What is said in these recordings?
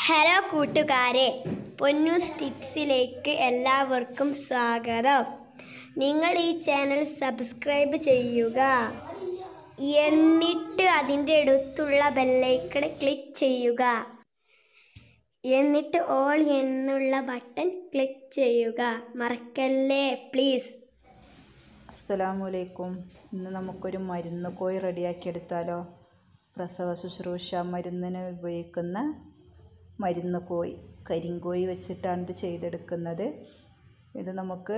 Hello കൂട്ടുകാരെ, പൊന്നൂസ് ടിപ്സിലേക്ക് എല്ലാവർക്കും സ്വാഗതം. നിങ്ങൾ ഈ ചാനൽ സബ്സ്ക്രൈബ് ചെയ്യുക, എന്നിട്ട് അതിൻ്റെ അടുത്തുള്ള ബെല്ലൈക്കൺ ക്ലിക്ക് ചെയ്യുക, എന്നിട്ട് ഓൾ എന്നുള്ള ബട്ടൺ ക്ലിക്ക് ചെയ്യുക. മറക്കല്ലേ പ്ലീസ്. അസ്സലാമലൈക്കും. ഇന്ന് നമുക്കൊരു മരുന്ന് കോഴി റെഡിയാക്കിയെടുത്താലോ? പ്രസവ ശുശ്രൂഷ മരുന്നിന് ഉപയോഗിക്കുന്ന മരുന്ന് കോഴി, കരിങ്കോഴി വെച്ചിട്ടാണ് ഇത് ചെയ്തെടുക്കുന്നത്. ഇത് നമുക്ക്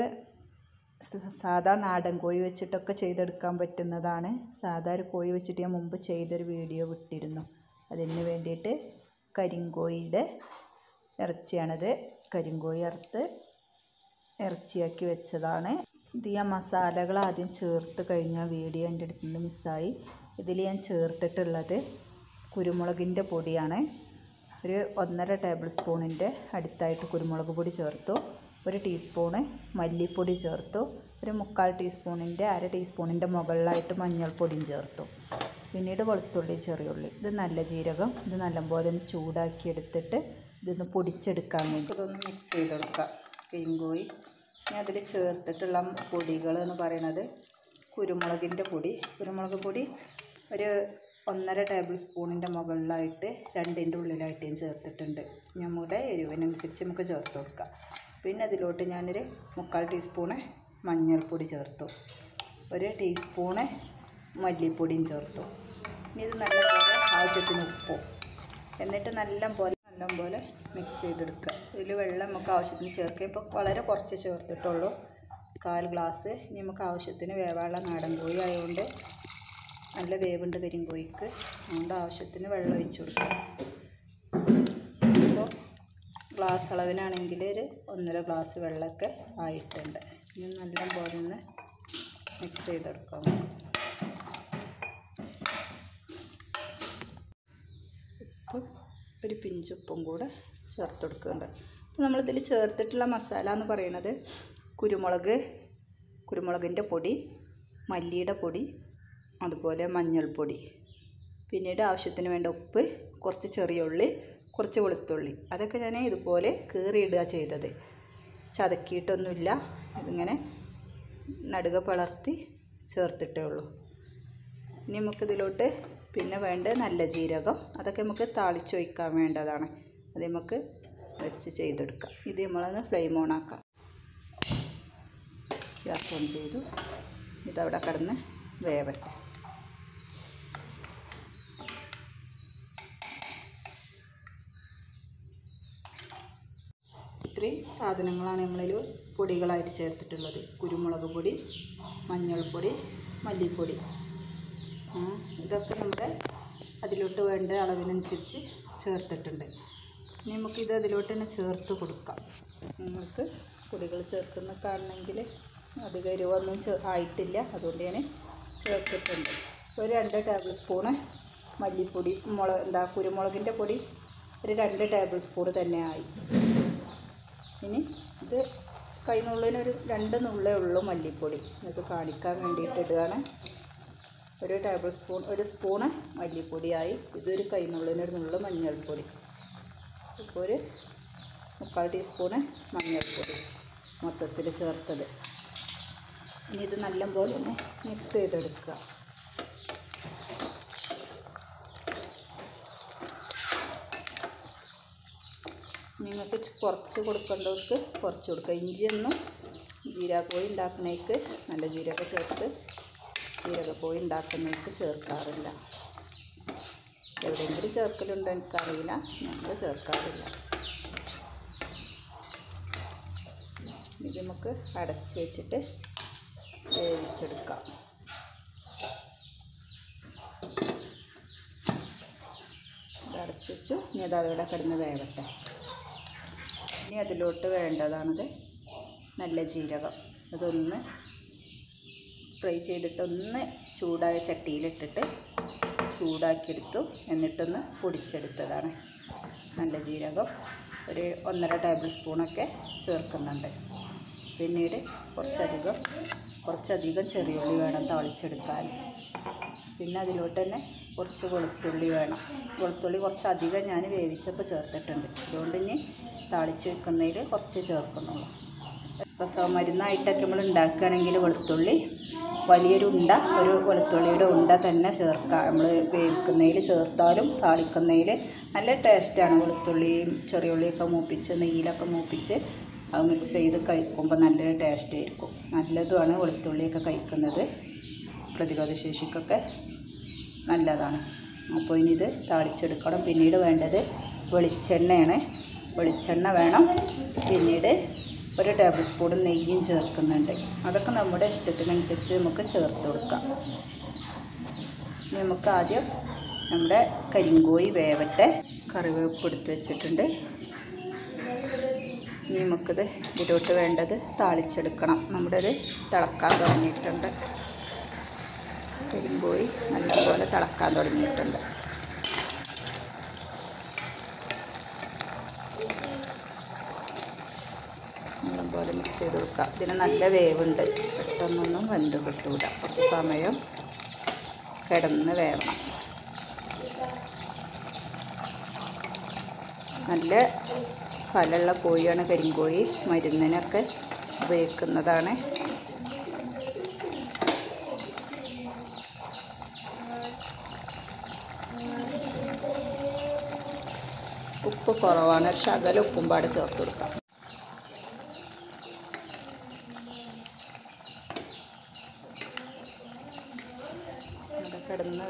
സാധാ നാടൻ കോഴി വെച്ചിട്ടൊക്കെ ചെയ്തെടുക്കാൻ പറ്റുന്നതാണ്. സാധാ ഒരു കോഴി വെച്ചിട്ട് ഞാൻ മുമ്പ് ചെയ്തൊരു വീഡിയോ വിട്ടിരുന്നു. അതിന് വേണ്ടിയിട്ട് കരിങ്കോഴിയുടെ ഇറച്ചിയാണിത്. കരിങ്കോഴി അറുത്ത് ഇറച്ചിയാക്കി വെച്ചതാണ്. ഇത് ഞാൻ മസാലകൾ ആദ്യം ചേർത്ത് കഴിഞ്ഞ വീഡിയോ എൻ്റെ അടുത്ത് നിന്ന് മിസ്സായി. ഇതിൽ ഞാൻ ചേർത്തിട്ടുള്ളത് കുരുമുളകിൻ്റെ പൊടിയാണ്. ഒരു 1.5 ടേബിൾ സ്പൂണിൻ്റെ അടുത്തായിട്ട് കുരുമുളക് പൊടി ചേർത്തു. 1 ടീസ്പൂണ് മല്ലിപ്പൊടി ചേർത്തു. ഒരു 1/4 ടീസ്പൂണിൻ്റെ 1/2 ടീസ്പൂണിൻ്റെ മുകളിലായിട്ട് മഞ്ഞൾപ്പൊടിയും ചേർത്തു. പിന്നീട് വെളുത്തുള്ളി, ചെറിയുള്ളി, ഇത് നല്ല ജീരകം, ഇത് നല്ലപോലെ ഒന്ന് ചൂടാക്കി എടുത്തിട്ട് ഇതൊന്ന് പൊടിച്ചെടുക്കാൻ വേണ്ടി ഇതൊന്ന് മിക്സ് ചെയ്തെടുക്കാം. കരിങ്കോഴി ഞാൻ അതിൽ ചേർത്തിട്ടുള്ള പൊടികൾ എന്ന് പറയുന്നത് കുരുമുളകിൻ്റെ പൊടി. കുരുമുളക് പൊടി ഒരു 1.5 ടേബിൾ സ്പൂണിൻ്റെ മുകളിലായിട്ട് 2ൻ്റെ ഉള്ളിലായിട്ട് ഞാൻ ചേർത്തിട്ടുണ്ട്. നമ്മുടെ എരിവിനനുസരിച്ച് നമുക്ക് ചേർത്ത് കൊടുക്കാം. പിന്നെ അതിലോട്ട് ഞാനൊരു 1/4 ടീസ്പൂണ് മഞ്ഞൾപ്പൊടി ചേർത്തു. 1 ടീസ്പൂണ് മല്ലിപ്പൊടിയും ചേർത്തു. ഇനി ഇത് നല്ലപോലെ ആവശ്യത്തിന് ഉപ്പും, എന്നിട്ട് നല്ലപോലെ മിക്സ് ചെയ്തെടുക്കുക. ഇതിൽ വെള്ളം നമുക്ക് ആവശ്യത്തിന് ചേർക്കുക. ഇപ്പോൾ വളരെ കുറച്ച് ചേർത്തിട്ടുള്ളൂ, 1/4 ഗ്ലാസ്. ഇനി നമുക്ക് ആവശ്യത്തിന് വേവാനുള്ള നാടൻ കോഴി ആയതുകൊണ്ട് നല്ല വേവുണ്ട് കരിങ്കോഴിക്ക്, അതുകൊണ്ട് ആവശ്യത്തിന് വെള്ളം ഒഴിച്ച് കൊടുക്കുക. ഇപ്പോൾ ഗ്ലാസ് അളവിനാണെങ്കിൽ ഒരു 1.5 ഗ്ലാസ് വെള്ളമൊക്കെ ആയിട്ടുണ്ട്. ഇനി നല്ലപോലെ ഒന്ന് മിക്സ് ചെയ്തെടുക്കാം. ഉപ്പ്, ഒരു പിഞ്ചുപ്പും കൂടെ ചേർത്ത് കൊടുക്കുന്നുണ്ട്. അപ്പോൾ നമ്മളിതിൽ ചേർത്തിട്ടുള്ള മസാല എന്ന് പറയുന്നത് കുരുമുളകിൻ്റെ പൊടി, മല്ലിയുടെ പൊടി, അതുപോലെ മഞ്ഞൾപ്പൊടി, പിന്നീട് ആവശ്യത്തിന് വേണ്ട ഉപ്പ്, കുറച്ച് ചെറിയ ഉള്ളി, കുറച്ച് വെളുത്തുള്ളി, അതൊക്കെ ഞാൻ ഇതുപോലെ കീറിയിടുക ചെയ്തത്. ചതക്കിയിട്ടൊന്നുമില്ല, ഇതിങ്ങനെ നടുക പിളർത്തി ചേർത്തിട്ടേ ഉള്ളൂ. ഇനി നമുക്കിതിലോട്ട് പിന്നെ വേണ്ട നല്ല ജീരകം, അതൊക്കെ നമുക്ക് താളിച്ചൊഴിക്കാൻ വേണ്ടതാണ്. അത് നമുക്ക് വെച്ച് ചെയ്തെടുക്കാം. ഇത് നമ്മളൊന്ന് ഫ്ലെയിം ഓൺ ആക്കാം. ഗ്യാസ് ഓൺ ചെയ്തു. ഇതവിടെ കിടന്ന് വേവട്ടെ. ഇത്രയും സാധനങ്ങളാണ് നമ്മളിൽ പൊടികളായിട്ട് ചേർത്തിട്ടുള്ളത്. കുരുമുളക് പൊടി, മഞ്ഞൾപ്പൊടി, മല്ലിപ്പൊടി, ഇതൊക്കെ നമ്മുടെ അതിലോട്ട് വേണ്ട അളവിനനുസരിച്ച് ചേർത്തിട്ടുണ്ട്. ഇനി നമുക്കിത് അതിലോട്ട് തന്നെ ചേർത്ത് കൊടുക്കാം. നിങ്ങൾക്ക് പൊടികൾ ചേർക്കുന്ന കാണണമെങ്കിൽ അധികം എരിവൊന്നും ആയിട്ടില്ല, അതുകൊണ്ട് ഞാൻ ചേർത്തിട്ടുണ്ട്. ഒരു 2 ടേബിൾ സ്പൂണ് മല്ലിപ്പൊടി, കുരുമുളകിൻ്റെ പൊടി ഒരു 2 ടേബിൾ സ്പൂണ് തന്നെ ആയി. ഇനി ഇത് കൈനുള്ളിനൊരു 2 നുള്ളേ ഉള്ളൂ മല്ലിപ്പൊടി, നിങ്ങൾക്ക് കാണിക്കാൻ വേണ്ടിയിട്ട് ഇടുകയാണ്. ഒരു സ്പൂണ് മല്ലിപ്പൊടിയായി. ഇതൊരു കൈനുള്ളിനൊരു നുള്ളു മഞ്ഞൾപ്പൊടി, ഇപ്പോൾ ഒരു 1/4 ടീസ്പൂണ് മഞ്ഞൾപ്പൊടി മൊത്തത്തിൽ ചേർത്തത്. ഇനി ഇത് നല്ലപോലെ ഒന്ന് മിക്സ് ചെയ്തെടുക്കുക. നിങ്ങൾക്ക് കുറച്ച് കൊടുക്കേണ്ടവർക്ക് കുറച്ച് കൊടുക്കുക. ഇഞ്ചിയൊന്നും ജീരകക്കോഴി ഉണ്ടാക്കുന്നേക്ക്, നല്ല ജീരക ചേർത്ത് ജീരകക്കോഴി ഉണ്ടാക്കുന്നേക്ക് ചേർക്കാറില്ല. എവിടെയെങ്കിലും ചേർക്കലുണ്ടോ എനിക്കറിയില്ല, ഞങ്ങൾ ചേർക്കാറില്ല. ഇത് നമുക്ക് അടച്ച് വെച്ചിട്ട് വേവിച്ചെടുക്കാം. ഇത് അടച്ച് വെച്ചു. ഇനി അതവിടെ കിടന്ന് വേവട്ടെ. ഇനി അതിലോട്ട് വേണ്ടതാണത് നല്ല ജീരകം. അതൊന്ന് ഫ്രൈ ചെയ്തിട്ടൊന്ന് ചൂടായ ചട്ടിയിലിട്ടിട്ട് ചൂടാക്കിയെടുത്തു, എന്നിട്ടൊന്ന് പൊടിച്ചെടുത്തതാണ്. നല്ല ജീരകം ഒരു 1.5 ടേബിൾ സ്പൂണൊക്കെ ചേർക്കുന്നുണ്ട്. പിന്നീട് കുറച്ചധികം ചെറിയുള്ളി വേണം താളിച്ചെടുക്കാൻ. പിന്നെ അതിലോട്ട് തന്നെ കുറച്ച് വെളുത്തുള്ളി വേണം. വെളുത്തുള്ളി കുറച്ചധികം ഞാൻ വേവിച്ചപ്പോൾ ചേർത്തിട്ടുണ്ട്. അതുകൊണ്ട് ഇനി താളിച്ച് വെക്കുന്നതിൽ കുറച്ച് ചേർക്കുന്നുള്ളൂ. പ്രസവ മരുന്നായിട്ടൊക്കെ നമ്മൾ ഉണ്ടാക്കുകയാണെങ്കിൽ വെളുത്തുള്ളി വലിയൊരു ഉണ്ട, ഒരു വെളുത്തുള്ളിയുടെ ഉണ്ട തന്നെ ചേർക്കുക. നമ്മൾ വേവിക്കുന്നതിൽ ചേർത്താലും താളിക്കുന്നതിൽ നല്ല ടേസ്റ്റാണ്. വെളുത്തുള്ളിയും ചെറിയ ഉള്ളിയൊക്കെ മൂപ്പിച്ച് നെയ്യിലൊക്കെ മൂപ്പിച്ച് അത് മിക്സ് ചെയ്ത് കഴിക്കുമ്പോൾ നല്ലൊരു ടേസ്റ്റ് ആയിരിക്കും. നല്ലതുമാണ് വെളുത്തുള്ളിയൊക്കെ കഴിക്കുന്നത്, പ്രതിരോധ ശേഷിക്കൊക്കെ നല്ലതാണ്. അപ്പോൾ ഇനി ഇത് താളിച്ചെടുക്കണം. പിന്നീട് വേണ്ടത് വെളിച്ചെണ്ണയാണ്. വെളിച്ചെണ്ണ വേണം. പിന്നീട് ഒരു ടേബിൾ സ്പൂൺ നെയ്യും ചേർക്കുന്നുണ്ട്. അതൊക്കെ നമ്മുടെ ഇഷ്ടത്തിനനുസരിച്ച് നമുക്ക് ചേർത്ത് കൊടുക്കാം. ഇനി നമുക്ക് ആദ്യം നമ്മുടെ കരിങ്കോഴി വേവട്ടെ. കറിവേപ്പ് എടുത്ത് വെച്ചിട്ടുണ്ട്. ഇനി നമുക്കിത് ഇതിലോട്ട് വേണ്ടത് താളിച്ചെടുക്കണം. നമ്മുടെ ഇത് തിളക്കാൻ തുടങ്ങിയിട്ടുണ്ട്. കരിങ്കോഴി നല്ലപോലെ തിളക്കാൻ തുടങ്ങിയിട്ടുണ്ട്. നല്ലപോലെ മിക്സ് ചെയ്ത് കൊടുക്കുക. ഇതിന് നല്ല വേവുണ്ട്, പെട്ടെന്നൊന്നും വെന്ത് കിട്ടൂല. കുറച്ച് സമയം കിടന്ന് വേവണം. നല്ല ഫലമുള്ള കോഴിയാണ് കരിങ്കോഴി. മരുന്നിനൊക്കെ ഉപയോഗിക്കുന്നതാണ്. ഉപ്പ് കുറവാണ്, ഒരു ശകലം ഉപ്പും പാടെ ചേർത്ത് കൊടുക്കാം. ഇവിടെ കിടന്ന്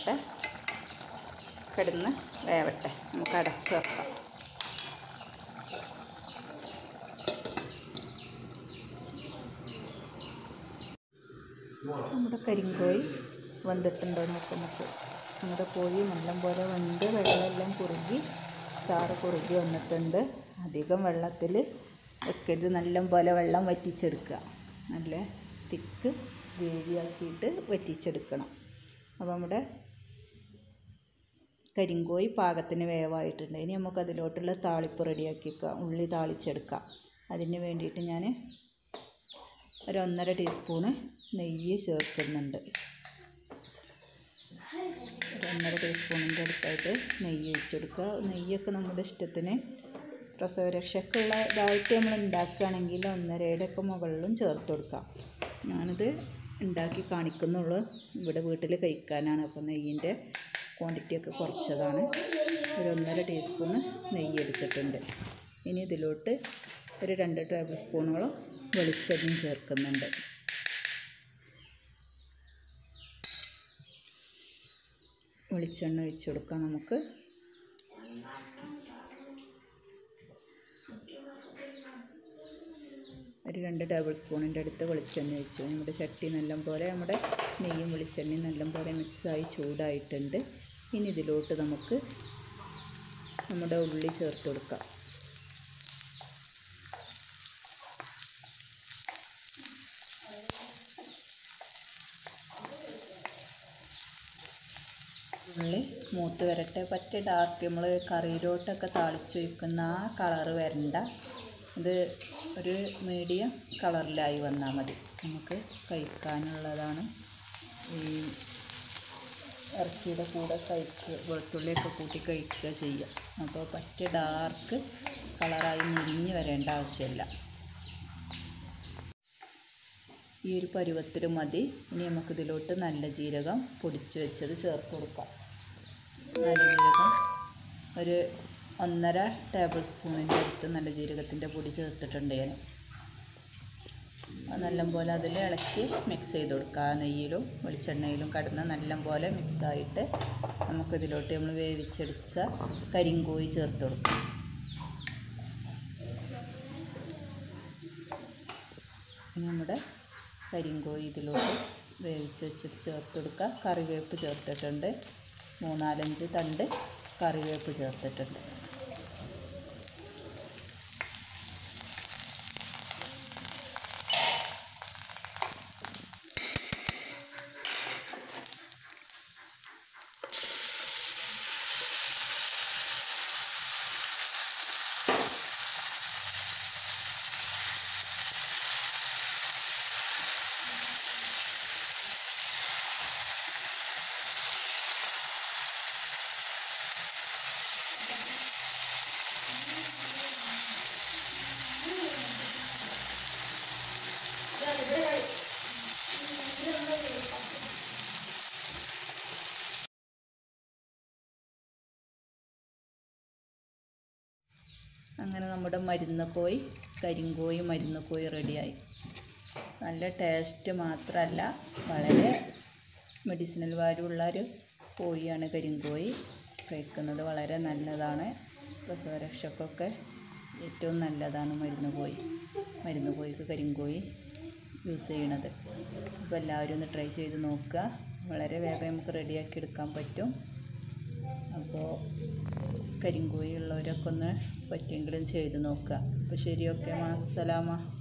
വേവട്ടെ. നമുക്ക് അടച്ച് വെക്കാം. നമ്മുടെ കരിങ്കോഴി വെന്തിട്ടുണ്ടോ നോക്കാം നമുക്ക്. നമ്മുടെ കോഴി നല്ലപോലെ വെന്ത് വെള്ളമെല്ലാം കുറുകി ചാറ് കുറുകി വന്നിട്ടുണ്ട്. അധികം വെള്ളത്തിൽ വെക്കരുത്. നല്ലപോലെ വെള്ളം വറ്റിച്ചെടുക്കുക. നല്ല തിക്ക് ഗ്രേവിയാക്കിയിട്ട് വറ്റിച്ചെടുക്കണം. അപ്പോൾ നമ്മുടെ കരിങ്കോഴി പാകത്തിന് വേവായിട്ടുണ്ട്. ഇനി നമുക്ക് അതിലോട്ടുള്ള താളിപ്പ് റെഡിയാക്കി വെക്കാം. ഉള്ളി താളിച്ചെടുക്കാം. അതിന് വേണ്ടിയിട്ട് ഞാൻ ഒരു 1.5 ടീസ്പൂണ് നെയ്യ് ചേർക്കുന്നുണ്ട്. ഒരു 1.5 ടീസ്പൂണിൻ്റെ അടുത്തായിട്ട് നെയ്യ് ഒഴിച്ചെടുക്കുക. നെയ്യൊക്കെ നമ്മുടെ ഇഷ്ടത്തിന് പ്രസവരക്ഷയ്ക്കുള്ള ഇതായിട്ട് നമ്മൾ ഉണ്ടാക്കുകയാണെങ്കിൽ 1.5യുടെ മുകളിലും ചേർത്ത് കൊടുക്കാം. ഞാനിത് ഉണ്ടാക്കി കാണിക്കുന്നുള്ളൂ, ഇവിടെ വീട്ടിൽ കഴിക്കാനാണ്. അപ്പോൾ നെയ്യിൻ്റെ ക്വാണ്ടിറ്റിയൊക്കെ കുറച്ചതാണ്. ഒരു 1.5 ടീസ്പൂണ് നെയ്യ് എടുത്തിട്ടുണ്ട്. ഇനി ഇതിലോട്ട് ഒരു 2 ടേബിൾ സ്പൂണോളം വെളിച്ചെണ്ണയും ചേർക്കുന്നുണ്ട്. വെളിച്ചെണ്ണ ഒഴിച്ച് കൊടുക്കാം നമുക്ക്. ഒരു 2 ടേബിൾ സ്പൂണിൻ്റെ അടുത്ത് വെളിച്ചെണ്ണ ഒഴിച്ചു. നമ്മുടെ ചട്ടി നല്ലപോലെ നമ്മുടെ നെയ്യും വെളിച്ചെണ്ണയും നല്ലപോലെ മിക്സായി ചൂടായിട്ടുണ്ട്. ഇനി ഇതിലോട്ട് നമുക്ക് നമ്മുടെ ഉള്ളി ചേർത്ത് കൊടുക്കാം. ഉള്ളി മൂത്ത് വരട്ടെ. പറ്റ ഡാർക്ക് നമ്മൾ കറിയിലോട്ടൊക്കെ താളിച്ച് വയ്ക്കുന്ന ആ കളറ് വരണ്ട. ഇത് ഒരു മീഡിയം കളറിലായി വന്നാൽ മതി. നമുക്ക് കഴിക്കാനുള്ളതാണ്. ഈ ഇറച്ചിയുടെ കൂടെ വെളുത്തുള്ളിയൊക്കെ കൂട്ടി കഴിക്കുക ചെയ്യുക. അപ്പോൾ പറ്റ ഡാർക്ക് കളറായി മുരിഞ്ഞ് വരേണ്ട ആവശ്യമില്ല. ഈ ഒരു പരുവത്തിൽ മതി. ഇനി നമുക്കിതിലോട്ട് നല്ല ജീരകം പൊടിച്ച് വെച്ചത് ചേർത്ത് കൊടുക്കാം. നല്ല ജീരകം ഒരു 1.5 ടേബിൾ സ്പൂണിൻ്റെ അടുത്ത് നല്ല ജീരകത്തിൻ്റെ പൊടി ചേർത്തിട്ടുണ്ട് ഞാൻ. നല്ലപോലെ അതിൽ ഇളക്കി മിക്സ് ചെയ്ത് കൊടുക്കുക. നെയ്യിലും വെളിച്ചെണ്ണയിലും കടന്ന് നല്ലപോലെ മിക്സായിട്ട് നമുക്കിതിലോട്ട് നമ്മൾ വേവിച്ചെടുത്ത കരിങ്കോഴി ചേർത്ത് കൊടുക്കാം. ഇനി നമ്മുടെ കരിങ്കോഴി ഇതിലോട്ട് വേവിച്ച് വെച്ചിട്ട് ചേർത്ത് കൊടുക്കുക. കറിവേപ്പ് ചേർത്തിട്ടുണ്ട്. 3-4 തണ്ട് കറിവേപ്പ് ചേർത്തിട്ടുണ്ട്. അങ്ങനെ നമ്മുടെ മരുന്ന് കോഴി, കരിങ്കോഴി മരുന്ന് കോഴി റെഡിയായി. നല്ല ടേസ്റ്റ് മാത്രമല്ല, വളരെ മെഡിസിനൽ വാല്യൂ ഉള്ളൊരു കോഴിയാണ് കരിങ്കോഴി. കഴിക്കുന്നത് വളരെ നല്ലതാണ്. പ്രസവരക്ഷയ്ക്കൊക്കെ ഏറ്റവും നല്ലതാണ് മരുന്ന് കോഴിക്ക് കരിങ്കോഴി യൂസ് ചെയ്യണത്. അപ്പോൾ എല്ലാവരും ഒന്ന് ട്രൈ ചെയ്ത് നോക്കുക. വളരെ വേഗം നമുക്ക് റെഡിയാക്കി എടുക്കാൻ പറ്റും. അപ്പോൾ കരിങ്കോഴി ഉള്ളവരൊക്കെ ഒന്ന് പറ്റിയെങ്കിലും ചെയ്ത് നോക്കുക. അപ്പോൾ ശരി, ഓക്കെ, മാസ്സലാമ.